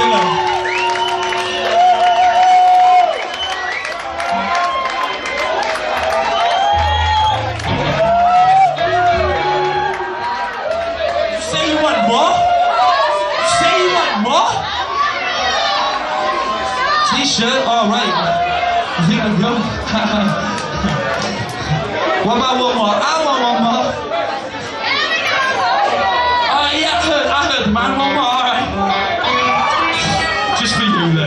T-shirt? All right. I think I'll go. What about one more? I want one more. Oh yeah, I heard, man. One more. All right. Just for you then.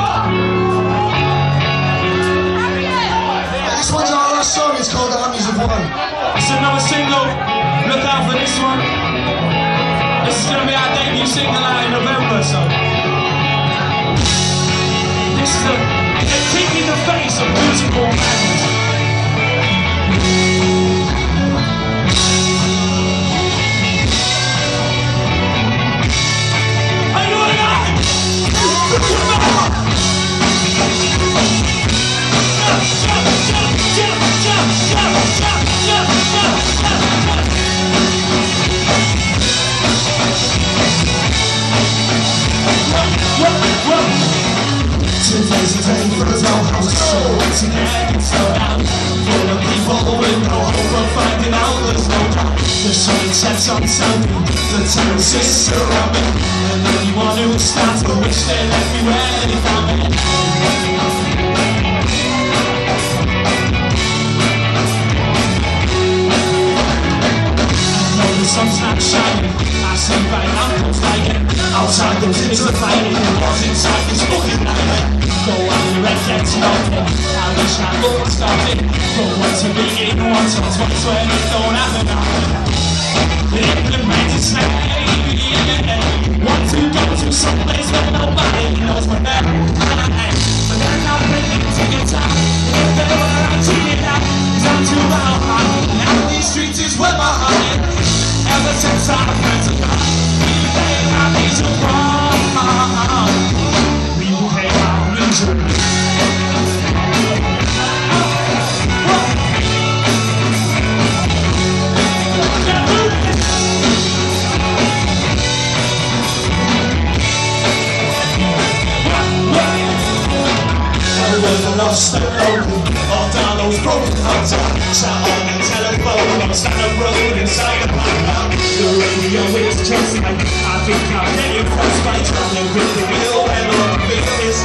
This one's our last song. It's called Armies of One. It's another single. Look out for this one. This is gonna be our debut single out in November, so. This is a kick in the face of musical madness. Are you alive? Today's the day for us all. How's it so? Once again, it's so down. Full of people with no hope of finding out there's no doubt. The sun sets on Sunday, the town sits around me. And anyone who starts to wish they left me where they found me. I know the sun's not shining. I see right now comes lighting. Outside those kids are fighting. What's inside this fucking nightmare? Go on the red gets nothing. I wish I would stop it. But once a begin, once or twice when it don't happen now. Implemented snake. Want to go to some place where nobody knows my name. But then I'm ready to get time. If they were out to get out, time to run out. Now these streets is where my heart is. Ever since our friends are gone, we became our days of wrong. We became our losers. Lost and lonely, all down those broken hearts. Sat on the telephone, on Stanhope Road inside a park. The radio is just like I think I'm getting frostbite. Traveling with the wheel and all the wheel is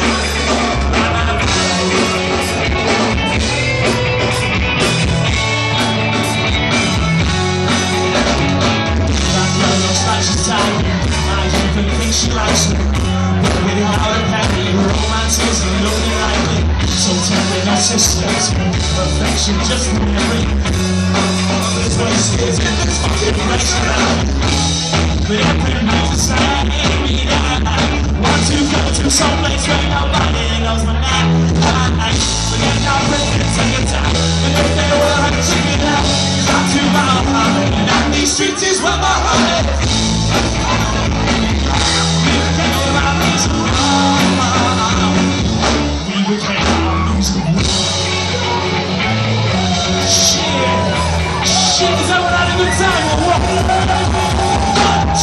that girl looks like she's tired. I even think she likes me. But without a penny, romance isn't looking like me. So tender, no sisters, affection just memory. This wasted in this fucking place now. But every night the same, want to go to some place where nobody knows my name. But then I'm ready to take it down. And if they were hurting me now, I'm too loud. And these streets is where my heart is. Shit, is that what I had a good time or what?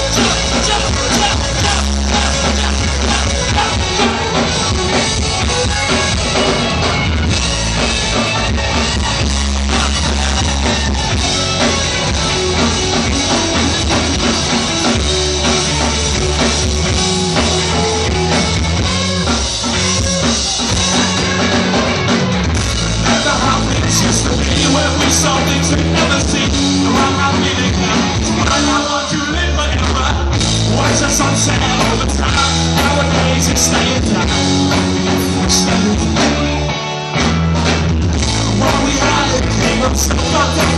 Saw things we've never seen. I'm not living now. I want to live forever. Watch the sunset over time. Nowadays it's staying down. What we had, it came up so fucking